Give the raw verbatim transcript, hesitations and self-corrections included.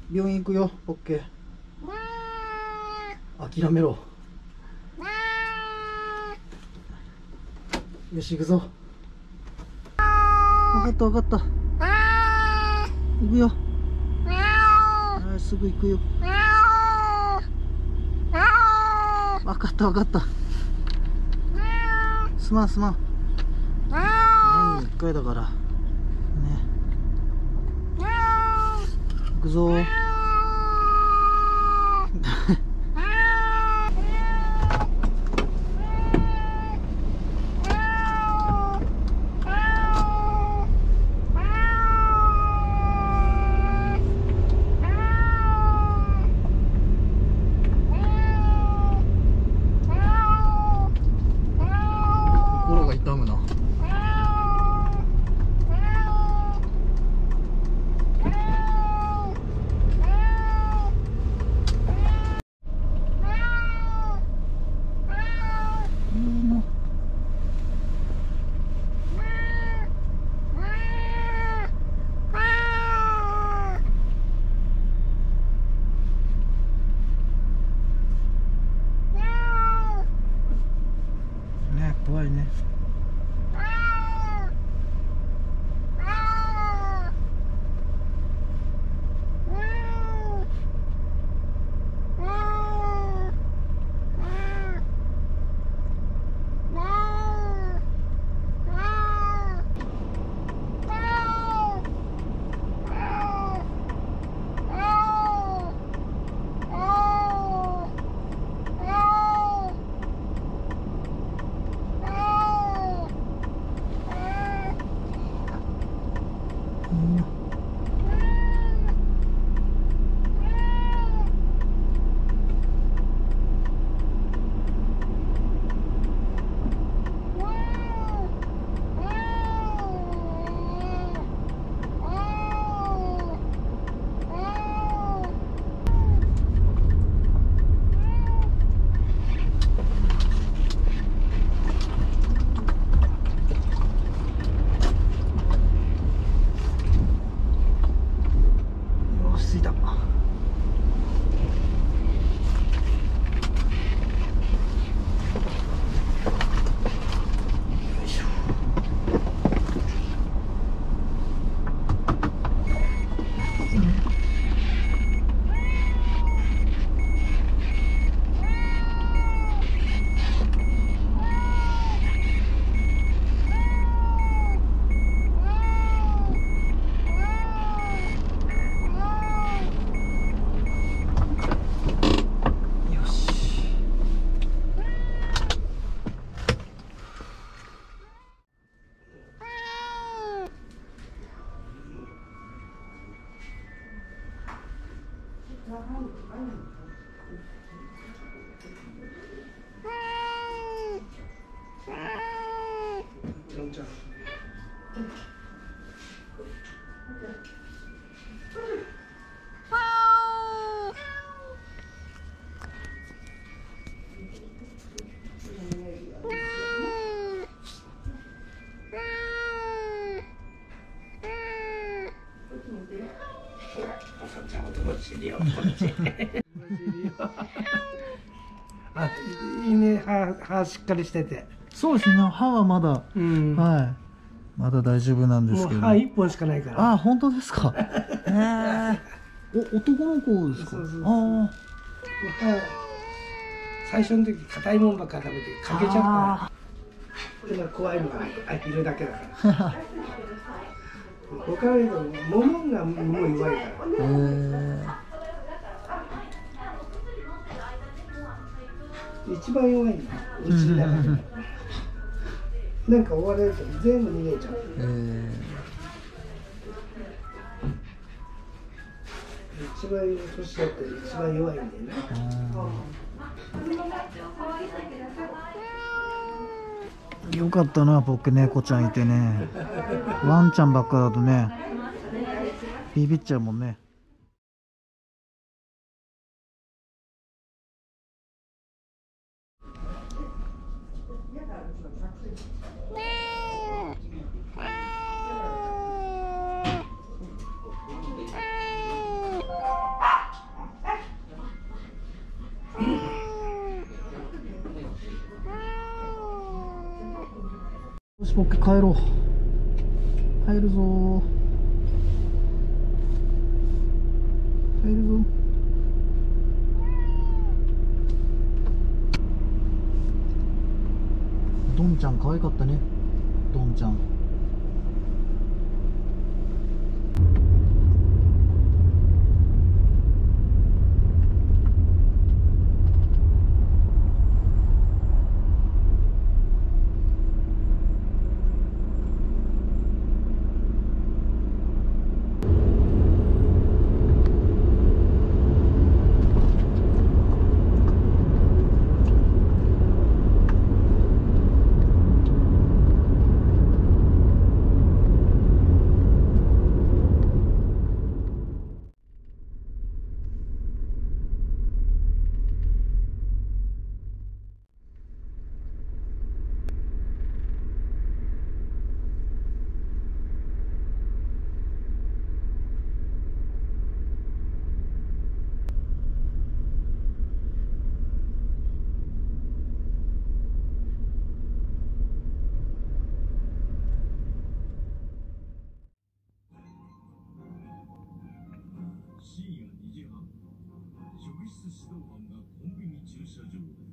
病院行くよ。オッケー。諦めろ。よし、行くぞ。分かった分かった。行くよ。あー、すぐ行くよ。分かった分かった。すまんすまん。年にいっかいだからね。行くぞー。心が痛むな。ね、怖いね。 あ、いいね、歯、歯しっかりしてて。 そうですね、歯はまだ、うん、はい、まだ大丈夫なんですけど。 もう歯一本しかないから。 あ、本当ですか。へえ。お、男の子ですか。そうそうそう。ああ。 最初の時硬いもんばっか食べてかけちゃった。これが怖いのがいるだけだから。他の人ももがもう弱いから。へえ。一番弱いんだ。うちの中で。なんか追われると全部逃げちゃう。えー、一番年だって一番弱いんだよね。 よかったな、僕猫ちゃんいてね。ワンちゃんばっかだとね、ビビっちゃうもんね。 オッケー、帰ろう。帰るぞー。帰るぞ。ドンちゃん可愛かったね。ドンちゃん。 深夜にじはん、職質指導班がコンビニ駐車場で